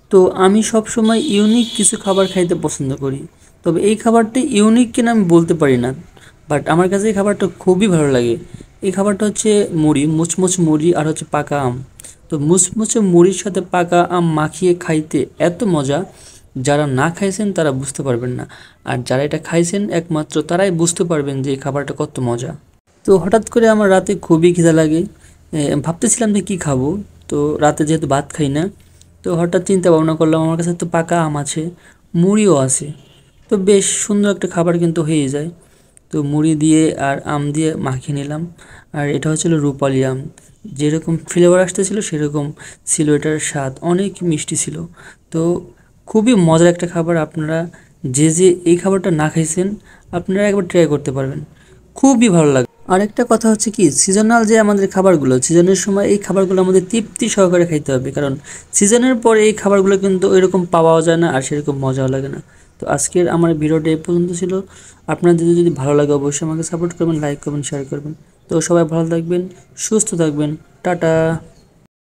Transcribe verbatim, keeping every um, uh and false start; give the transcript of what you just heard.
তো আমি সবসময় ইউনিক কিছু খাবার খাইতে পছন্দ করি, তবে এই খাবারটি ইউনিক কিনা আমি বলতে পারি না, বাট আমার কাছে এই খাবারটা খুবই ভালো লাগে। এই খাবারটা হচ্ছে মুড়ি, মুচমুচ মুড়ি আর হচ্ছে পাকা আম। তো মুচমুচে মুড়ির সাথে পাকা আম মাখিয়ে খাইতে এত মজা, যারা না খাইছেন তারা বুঝতে পারবেন না, আর যারা এটা খাইছেন একমাত্র তারাই বুঝতে পারবেন যে এই খাবারটা কত মজা। তো হঠাৎ করে আমার রাতে খুবই খিদা লাগে, এ, ভাবতেছিলাম যে কী খাবো। তো রাতে যেহেতু ভাত খাই না, তো হঠাৎ চিন্তা ভাবনা করলাম আমার কাছে তো পাকা আম আছে, মুড়িও আছে, তো বেশ সুন্দর একটা খাবার কিন্তু হয়ে যায়। তো মুড়ি দিয়ে আর আম দিয়ে মাখিয়ে নিলাম। আর এটা হচ্ছিল রূপালি আম, যেরকম ফ্লেভার আসতেছিল সেরকম ছিল এটার স্বাদ, অনেক মিষ্টি ছিল। তো খুবই মজার একটা খাবার, আপনারা যে যে এই খাবারটা না খাইছেন আপনারা একবার ট্রাই করতে পারবেন, খুবই ভালো লাগে। আরেকটা কথা হচ্ছে কি, সিজনাল যে আমাদের খাবারগুলো, সিজনের সময় এই খাবারগুলো আমাদের তৃপ্তি সহকারে খাইতে হবে, কারণ সিজনের পরে এই খাবারগুলো কিন্তু ওইরকম পাওয়াও যায় না আর সেরকম মজাও লাগে না। তো আজকের আমার ভিডিওটা এই পর্যন্ত ছিল। আপনাদের যদি ভালো লাগে অবশ্যই আমাকে সাপোর্ট করবেন, লাইক করবেন, শেয়ার করবেন। তো সবাই ভালো থাকবেন, সুস্থ থাকবেন, টাটা।